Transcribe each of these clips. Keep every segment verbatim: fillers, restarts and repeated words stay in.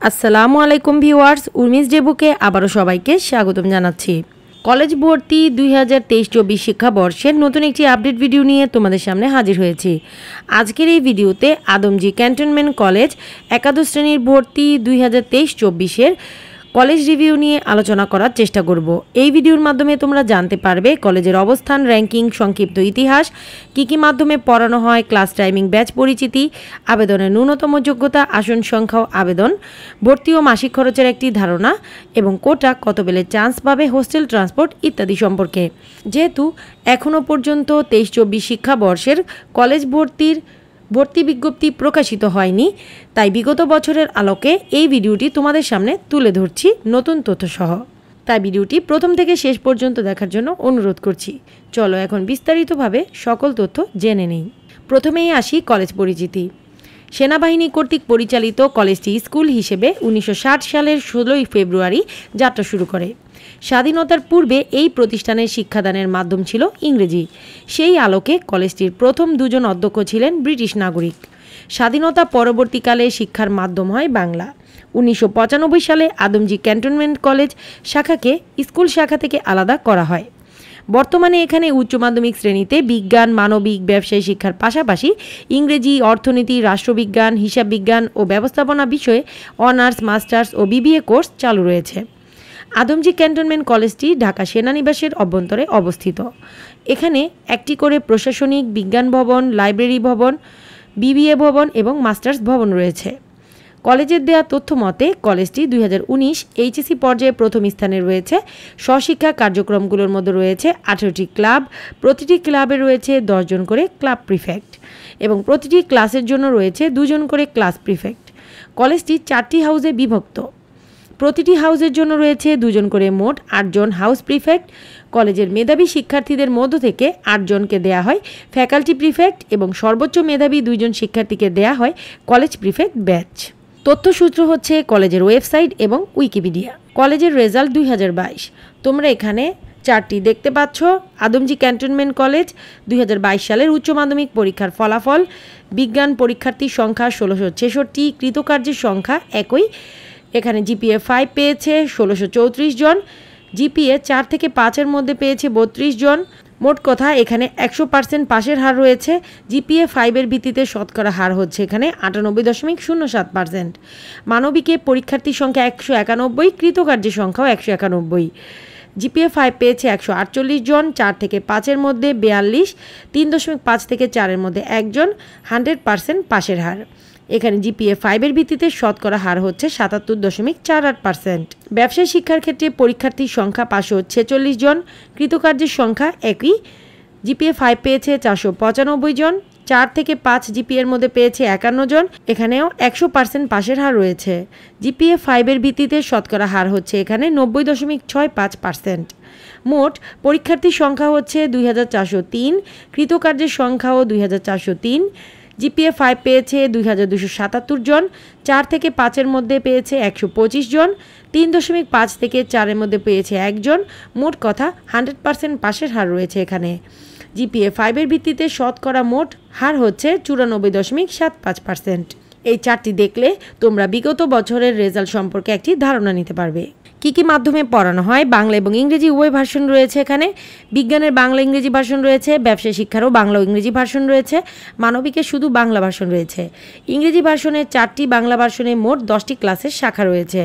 আসসালামু আলাইকুম ভিউয়ার্স, উর্মিস ডেবুকে আবারও সবাইকে স্বাগতম জানাচ্ছি। কলেজ ভর্তি দুই হাজার তেইশ চব্বিশ শিক্ষাবর্ষের নতুন একটি আপডেট ভিডিও নিয়ে তোমাদের সামনে হাজির হয়েছি। আজকের এই ভিডিওতে আদমজী ক্যান্টনমেন্ট কলেজ একাদশ শ্রেণীর ভর্তি দুই হাজার তেইশ চব্বিশের কলেজ রিভিউ নিয়ে আলোচনা করার চেষ্টা করব। এই ভিডিওর মাধ্যমে তোমরা জানতে পারবে কলেজের অবস্থান, র্যাঙ্কিং, সংক্ষিপ্ত ইতিহাস, কী কী মাধ্যমে পড়ানো হয়, ক্লাস টাইমিং, ব্যাচ পরিচিতি, আবেদনের ন্যূনতম যোগ্যতা, আসন সংখ্যা ও আবেদন, ভর্তি ও মাসিক খরচের একটি ধারণা এবং কোটা কত পেলে চান্স পাবে, হোস্টেল, ট্রান্সপোর্ট ইত্যাদি সম্পর্কে। যেহেতু এখনও পর্যন্ত তেইশ চব্বিশ শিক্ষাবর্ষের কলেজ ভর্তির ভর্তি বিজ্ঞপ্তি প্রকাশিত হয়নি, তাই বিগত বছরের আলোকে এই ভিডিওটি তোমাদের সামনে তুলে ধরছি নতুন তথ্যসহ। তাই ভিডিওটি প্রথম থেকে শেষ পর্যন্ত দেখার জন্য অনুরোধ করছি। চলো এখন বিস্তারিতভাবে সকল তথ্য জেনে নেই। প্রথমেই আসি কলেজ পরিচিতি। সেনাবাহিনী কর্তৃক পরিচালিত কলেজটি স্কুল হিসেবে উনিশশো ষাট সালের ষোলোই ফেব্রুয়ারি যাত্রা শুরু করে। স্বাধীনতার পূর্বে এই প্রতিষ্ঠানের শিক্ষাদানের মাধ্যম ছিল ইংরেজি। সেই আলোকে কলেজটির প্রথম দুজন অধ্যক্ষ ছিলেন ব্রিটিশ নাগরিক। স্বাধীনতা পরবর্তীকালে শিক্ষার মাধ্যম হয় বাংলা। উনিশশো পঁচানব্বই সালে আদমজী ক্যান্টনমেন্ট কলেজ শাখাকে স্কুল শাখা থেকে আলাদা করা হয়। বর্তমানে এখানে উচ্চ মাধ্যমিক শ্রেণীতে বিজ্ঞান, মানবিক, ব্যবসায় শিক্ষার পাশাপাশি ইংরেজি, অর্থনীতি, রাষ্ট্রবিজ্ঞান, হিসাব বিজ্ঞান ও ব্যবস্থাপনা বিষয়ে অনার্স, মাস্টার্স ও বিবিএ কোর্স চালু রয়েছে। আদমজী ক্যান্টনমেন্ট কলেজটি ঢাকা সেনানিবাসের অভ্যন্তরে অবস্থিত। এখানে একটি করে প্রশাসনিক, বিজ্ঞান ভবন, লাইব্রেরি ভবন, বিবিএ ভবন এবং মাস্টার্স ভবন রয়েছে। কলেজের দেয়া তথ্য মতে কলেজটি দুই হাজার উনিশ এইচএসসি পর্যায়ে প্রথম স্থানে রয়েছে। স্বশিক্ষা কার্যক্রমগুলোর মধ্যে রয়েছে আঠেরোটি ক্লাব, প্রতিটি ক্লাবে রয়েছে দশজন করে ক্লাব প্রিফেক্ট এবং প্রতিটি ক্লাসের জন্য রয়েছে দুজন করে ক্লাস প্রিফেক্ট। কলেজটি চারটি হাউসে বিভক্ত। প্রতিটি হাউসের জন্য রয়েছে দুজন করে মোট আটজন হাউস প্রিফেক্ট। কলেজের মেধাবী শিক্ষার্থীদের মধ্য থেকে আটজনকে দেয়া হয় ফ্যাকাল্টি প্রিফেক্ট এবং সর্বোচ্চ মেধাবী দুইজন শিক্ষার্থীকে দেয়া হয় কলেজ প্রিফেক্ট ব্যাচ। তথ্যসূত্র হচ্ছে কলেজের ওয়েবসাইট এবং উইকিপিডিয়া। কলেজের রেজাল্ট দুই হাজার বাইশ। তোমরা এখানে চারটি দেখতে পাচ্ছ। আদমজী ক্যান্টনমেন্ট কলেজ দুই হাজার বাইশ সালের উচ্চ মাধ্যমিক পরীক্ষার ফলাফল: বিজ্ঞান পরীক্ষার্থীর সংখ্যা ষোলোশো ছেষট্টি, কৃতকার্যের সংখ্যা একই। এখানে জিপিএ ফাইভ পেয়েছে ষোলোশো চৌত্রিশ জন, জিপিএ চার থেকে পাঁচের মধ্যে পেয়েছে বত্রিশ জন। মোট কথা এখানে একশো পার্সেন্ট পাশের হার রয়েছে। জিপিএ ফাইভের ভিত্তিতে শতকরা হার হচ্ছে এখানে আটানব্বই দশমিক শূন্য সাত পার্সেন্ট। মানবিকে পরীক্ষার্থীর সংখ্যা একশো একানব্বই, কৃতকার্যের সংখ্যাও একশো একানব্বই। জিপিএ ফাইভ পেয়েছে একশো আটচল্লিশ জন, চার থেকে পাঁচের মধ্যে বিয়াল্লিশ, তিন দশমিক পাঁচ থেকে চারের মধ্যে একজন, হান্ড্রেড পার্সেন্ট পাশের হার। এখানে জিপিএ ফাইভের ভিত্তিতে শতকরা হার হচ্ছে সাতাত্তর দশমিক চার আট পার্সেন্ট। ব্যবসায় শিক্ষার ক্ষেত্রে পরীক্ষার্থীর সংখ্যা পাঁচশো ছেচল্লিশ জন, কৃতকার্যের সংখ্যা একই। জিপিএ ফাইভ পেয়েছে চারশো পঁচানব্বই জন, চার থেকে পাঁচ জিপিএর মধ্যে পেয়েছে একান্ন জন। এখানেও একশো পার্সেন্ট পাশের হার রয়েছে। জিপিএ ফাইভের ভিত্তিতে শতকরা হার হচ্ছে এখানে নব্বই দশমিক ছয় পাঁচ পার্সেন্ট। মোট পরীক্ষার্থীর সংখ্যা হচ্ছে দুই হাজার চারশো তিন, কৃতকার্যের সংখ্যাও দুই হাজার চারশো তিন। জিপিএ ফাইভ পেয়েছে দুই হাজার দুশো সাতাত্তর জন, চার থেকে পাঁচের মধ্যে পেয়েছে একশো পঁচিশ জন, তিন দশমিক পাঁচ থেকে চারের মধ্যে পেয়েছে একজন। মোট কথা হান্ড্রেড পার্সেন্ট পাশের হার রয়েছে এখানে। জিপিএ ফাইভের ভিত্তিতে শতকরা মোট হার হচ্ছে চুরানব্বই দশমিক সাত পাঁচ পার্সেন্ট। এই চারটি দেখলে তোমরা বিগত বছরের রেজাল্ট সম্পর্কে একটি ধারণা নিতে পারবে। কী কী মাধ্যমে পড়ানো হয়? বাংলা এবং ইংরেজি উভয় ভার্সন রয়েছে এখানে। বিজ্ঞানের বাংলা ইংরেজি ভার্সন রয়েছে, ব্যবসায় শিক্ষারও বাংলা ও ইংরেজি ভার্সন রয়েছে, মানবিকের শুধু বাংলা ভার্সন রয়েছে। ইংরেজি ভার্সনে চারটি, বাংলা ভার্সনে মোট দশটি ক্লাসের শাখা রয়েছে।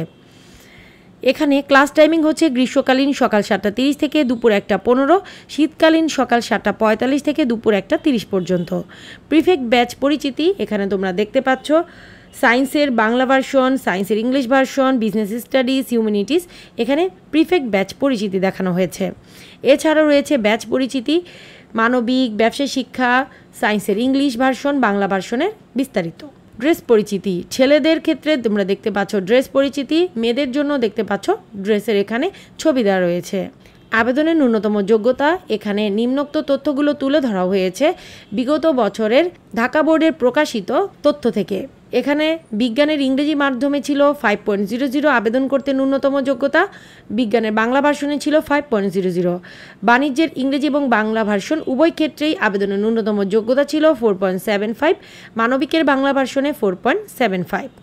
এখানে ক্লাস টাইমিং হচ্ছে গ্রীষ্মকালীন সকাল সাতটা তিরিশ থেকে দুপুর একটা পনেরো, শীতকালীন সকাল সাতটা পঁয়তাল্লিশ থেকে দুপুর একটা তিরিশ পর্যন্ত। প্রিফেক্ট ব্যাচ পরিচিতি এখানে তোমরা দেখতে পাচ্ছ। সায়েন্সের বাংলা ভার্সন, সায়েন্সের English version, business studies, humanities, এখানে প্রিফেক্ট ব্যাচ পরিচিতি দেখানো হয়েছে। এছাড়াও রয়েছে ব্যাচ পরিচিতি মানবিক, ব্যবসায় শিক্ষা, সায়েন্সের ইংলিশ ভার্সন, বাংলা ভার্সনের বিস্তারিত। ড্রেস পরিচিতি ছেলেদের ক্ষেত্রে তোমরা দেখতে পাচ্ছ ড্রেস পরিচিতি, মেয়েদের জন্য দেখতে পাচ্ছ ড্রেসের এখানে ছবি দেওয়া রয়েছে। আবেদনের ন্যূনতম যোগ্যতা এখানে নিম্নোক্ত তথ্যগুলো তুলে ধরা হয়েছে বিগত বছরের ঢাকা বোর্ডের প্রকাশিত তথ্য থেকে। এখানে বিজ্ঞানের ইংরেজি মাধ্যমে ছিল ফাইভ পয়েন্ট জিরো জিরো, আবেদন করতে ন্যূনতম যোগ্যতা। বিজ্ঞানের বাংলা ভার্সনে ছিল ফাইভ পয়েন্ট জিরো জিরো। বাণিজ্যের ইংরেজি এবং বাংলা ভার্সন উভয় ক্ষেত্রেই আবেদনের ন্যূনতম যোগ্যতা ছিল ফোর পয়েন্ট সেভেন ফাইভ। মানবিকের বাংলা ভার্সনে ফোর পয়েন্ট সেভেন ফাইভ।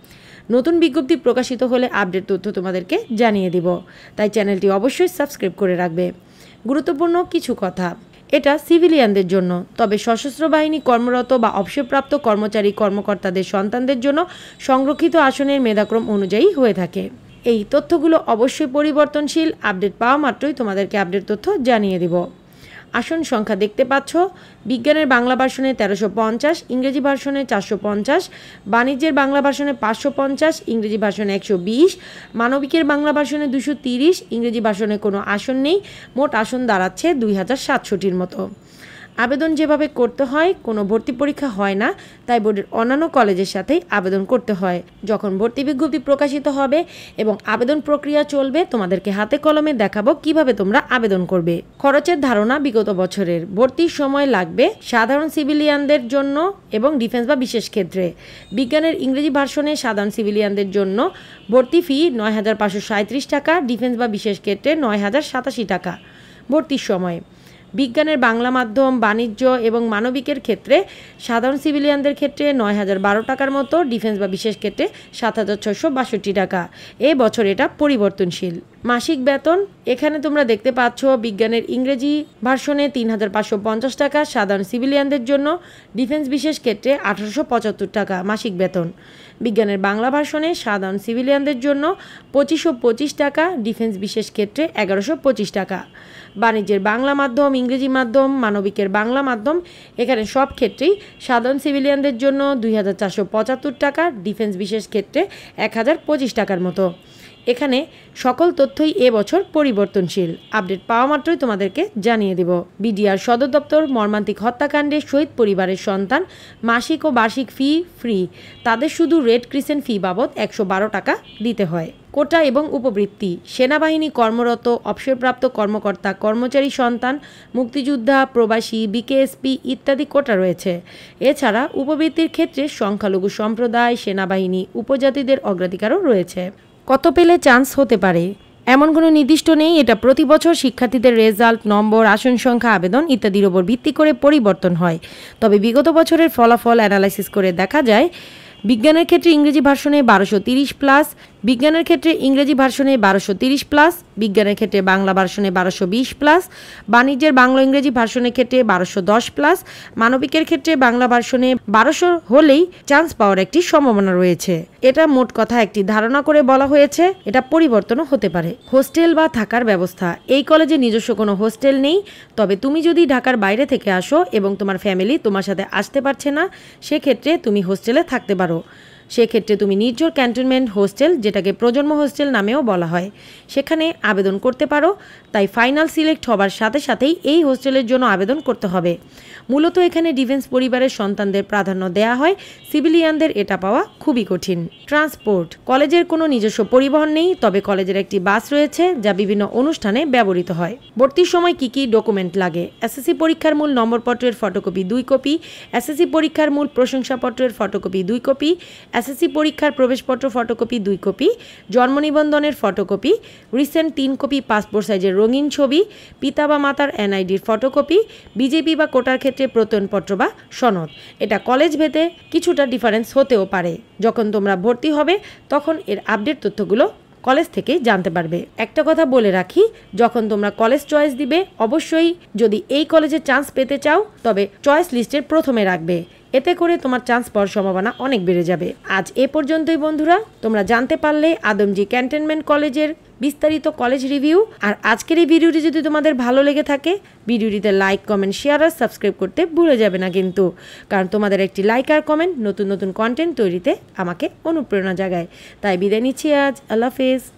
নতুন বিজ্ঞপ্তি প্রকাশিত হলে আপডেট তথ্য তোমাদেরকে জানিয়ে দিব, তাই চ্যানেলটি অবশ্যই সাবস্ক্রাইব করে রাখবে। গুরুত্বপূর্ণ কিছু কথা, এটা সিভিলিয়ানদের জন্য, তবে সশস্ত্র বাহিনী কর্মরত বা অবসরপ্রাপ্ত কর্মচারী কর্মকর্তাদের সন্তানদের জন্য সংরক্ষিত আসনের মেধাক্রম অনুযায়ী হয়ে থাকে। এই তথ্যগুলো অবশ্যই পরিবর্তনশীল, আপডেট পাওয়া মাত্রই তোমাদেরকে আপডেট তথ্য জানিয়ে দিব। আসন সংখ্যা দেখতে পাচ্ছ, বিজ্ঞানের বাংলা ভার্সনে তেরোশো পঞ্চাশ, ইংরেজি ভার্সনে চারশো পঞ্চাশ, বাণিজ্যের বাংলা ভার্সনে পাঁচশো পঞ্চাশ, ইংরেজি ভার্সনে একশো বিশ, মানবিকের বাংলা ভার্সনে দুশো তিরিশ, ইংরেজি ভার্সনে কোনো আসন নেই। মোট আসন দাঁড়াচ্ছে দুই হাজার সাতশোটির মতো। আবেদন যেভাবে করতে হয়, কোনো ভর্তি পরীক্ষা হয় না, তাই বোর্ডের অন্যান্য কলেজের সাথেই আবেদন করতে হয়। যখন ভর্তি বিজ্ঞপ্তি প্রকাশিত হবে এবং আবেদন প্রক্রিয়া চলবে, তোমাদেরকে হাতে কলমে দেখাবো কিভাবে তোমরা আবেদন করবে। খরচের ধারণা বিগত বছরের। ভর্তির সময় লাগবে সাধারণ সিভিলিয়ানদের জন্য এবং ডিফেন্স বা বিশেষ ক্ষেত্রে। বিজ্ঞানের ইংরেজি ভার্সনে সাধারণ সিভিলিয়ানদের জন্য ভর্তি ফি নয় হাজার পাঁচশো সাঁত্রিশ টাকা, ডিফেন্স বা বিশেষ ক্ষেত্রে নয় হাজার সাতাশি টাকা। ভর্তির সময় বিজ্ঞানের বাংলা মাধ্যম, বাণিজ্য এবং মানবিকের ক্ষেত্রে সাধারণ সিভিলিয়ানদের ক্ষেত্রে নয় হাজার বারো টাকার মতো, ডিফেন্স বা বিশেষ ক্ষেত্রে সাত হাজার ছয়শো বাষট্টি টাকা। এ বছর এটা পরিবর্তনশীল। মাসিক বেতন এখানে তোমরা দেখতে পাচ্ছ, বিজ্ঞানের ইংরেজি ভার্সনে তিন হাজার পাঁচশো পঞ্চাশ টাকা সাধারণ সিভিলিয়ানদের জন্য, ডিফেন্স বিশেষ ক্ষেত্রে আঠারোশো পঁচাত্তর টাকা মাসিক বেতন। বিজ্ঞানের বাংলা ভার্সনে সাধারণ সিভিলিয়ানদের জন্য পঁচিশশো পঁচিশ টাকা, ডিফেন্স বিশেষ ক্ষেত্রে এগারোশো পঁচিশ টাকা। বাণিজ্যের বাংলা মাধ্যম, ইংরেজি মাধ্যম, মানবিকের বাংলা মাধ্যম এখানে সব ক্ষেত্রেই সাধারণ সিভিলিয়ানদের জন্য দুই হাজার চারশো পঁচাত্তর টাকা, ডিফেন্স বিশেষ ক্ষেত্রে এক হাজার পঁচিশ টাকার মতো। এখানে সকল তথ্যই এবছর পরিবর্তনশীল, আপডেট পাওয়া মাত্রই তোমাদেরকে জানিয়ে দেব। বিডিআর সদর দপ্তর মর্মান্তিক হত্যাকাণ্ডে শহীদ পরিবারের সন্তান মাসিক ও বার্ষিক ফি ফ্রি, তাদের শুধু রেড ক্রিসেন্ট ফি বাবদ একশো বারো টাকা দিতে হয়। কোটা এবং উপবৃত্তি, সেনাবাহিনী কর্মরত অবসরপ্রাপ্ত কর্মকর্তা কর্মচারী সন্তান, মুক্তিযোদ্ধা, প্রবাসী, বিকেএসপি ইত্যাদি কোটা রয়েছে। এছাড়া উপবৃত্তির ক্ষেত্রে সংখ্যালঘু সম্প্রদায়, সেনাবাহিনী, উপজাতিদের অগ্রাধিকারও রয়েছে। কত পেলে চান্স হতে পারে এমন কোনো নির্দিষ্ট নেই, এটা প্রতি বছর শিক্ষার্থীদের রেজাল্ট, নম্বর, আসন সংখ্যা, আবেদন ইত্যাদির ওপর ভিত্তি করে পরিবর্তন হয়। তবে বিগত বছরের ফলাফল অ্যানালাইসিস করে দেখা যায়, বিজ্ঞানের ক্ষেত্রে ইংরেজি ভার্সনে বারোশো তিরিশ প্লাস, বিজ্ঞানের ক্ষেত্রে ইংরেজি ভার্সনে বারোশো তিরিশ প্লাস, বিজ্ঞানের ক্ষেত্রে বাংলা ভার্সনে বারোশো বিশ প্লাস, বাণিজ্যের বাংলা ইংরেজি ভার্সনের ক্ষেত্রে বারোশো দশ প্লাস, মানবিকের ক্ষেত্রে বাংলা ভার্সনে বারোশো হলেই চান্স পাওয়ার একটি সম্ভাবনা রয়েছে। এটা মোট কথা একটি ধারণা করে বলা হয়েছে, এটা পরিবর্তনও হতে পারে। হোস্টেল বা থাকার ব্যবস্থা, এই কলেজে নিজস্ব কোনো হোস্টেল নেই, তবে তুমি যদি ঢাকার বাইরে থেকে আসো এবং তোমার ফ্যামিলি তোমার সাথে আসতে পারছে না, সেক্ষেত্রে তুমি হোস্টেলে থাকতে পারো। সেক্ষেত্রে তুমি নির্ঝর ক্যান্টনমেন্ট হোস্টেল, যেটাকে প্রজন্ম হোস্টেল নামেও বলা হয়, সেখানে আবেদন করতে পারো। তাই ফাইনাল সিলেক্ট হবার সাথে সাথেই এই হোস্টেলের জন্য আবেদন করতে হবে। মূলত এখানে ডিফেন্স পরিবারের সন্তানদের প্রাধান্য দেয়া হয়, সিভিলিয়ানদের এটা পাওয়া খুবই কঠিন। ট্রান্সপোর্ট, কলেজের কোনো নিজস্ব পরিবহন নেই, তবে কলেজের একটি বাস রয়েছে যা বিভিন্ন অনুষ্ঠানে ব্যবহৃত হয়। ভর্তির সময় কি কি ডকুমেন্ট লাগে? এসএসসি পরীক্ষার মূল নম্বরপত্রের ফটোকপি দুই কপি, এসএসসি পরীক্ষার মূল প্রশংসাপত্রের ফটোকপি দুই কপি, এসএসসি পরীক্ষার প্রবেশপত্র ফটোকপি দুই কপি, জন্ম নিবন্ধনের ফটোকপি, রিসেন্ট তিন কপি পাসপোর্ট সাইজের রঙিন ছবি, পিতা বা মাতার এনআইডির ফটোকপি, বিজেপি বা কোটার ক্ষেত্রে প্রত্যয়নপত্র বা সনদ। এটা কলেজ ভেদে কিছুটা ডিফারেন্স হতেও পারে। যখন তোমরা ভর্তি হবে তখন এর আপডেট তথ্যগুলো কলেজ থেকে জানতে পারবে। একটা কথা বলে রাখি, যখন তোমরা কলেজ চয়েস দিবে, অবশ্যই যদি এই কলেজে চান্স পেতে চাও তবে চয়েস লিস্টের প্রথমে রাখবে, এতে করে তোমার চান্স পাওয়ার সম্ভাবনা অনেক বেড়ে যাবে। আজ এ পর্যন্তই বন্ধুরা, তোমরা জানতে পারলে আদমজী ক্যান্টনমেন্ট কলেজের বিস্তারিত কলেজ রিভিউ। আর আজকের এই ভিডিওটি যদি তোমাদের ভালো লেগে থাকে, ভিডিওটিতে লাইক, কমেন্ট, শেয়ার আর সাবস্ক্রাইব করতে ভুলে যাবে না কিন্তু, কারণ তোমাদের একটি লাইক আর কমেন্ট নতুন নতুন কন্টেন্ট তৈরিতে আমাকে অনুপ্রেরণা জাগায়। তাই বিদায় নিচ্ছি আজ, আল্লাহ হাফেজ।